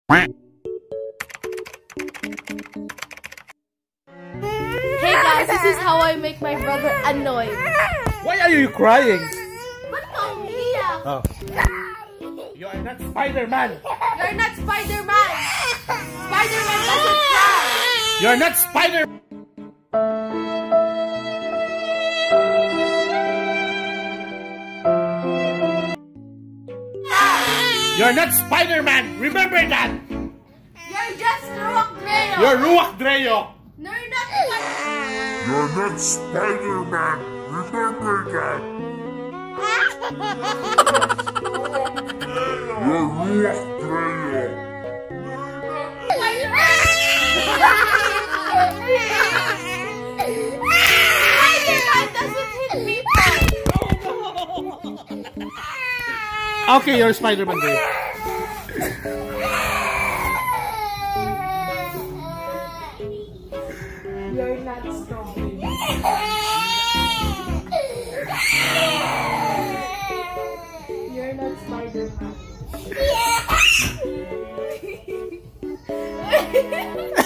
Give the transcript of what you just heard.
Hey guys, this is how I make my brother annoyed. Why are you crying? Ba't ka umiiyak? Oh. You are not Spider-Man. You're not Spider-Man. Spider-Man doesn't fly. You're not Spider. You're not Spider-Man. Remember that. You're just Ruach Dreo. You're Ruach Dreo. You're not. You're not Spider-Man. Remember that. You're Ruach Dreo. Spider-Man doesn't hit people. Okay, you're Spider-Man. You're not strong. You're not Spider-Man.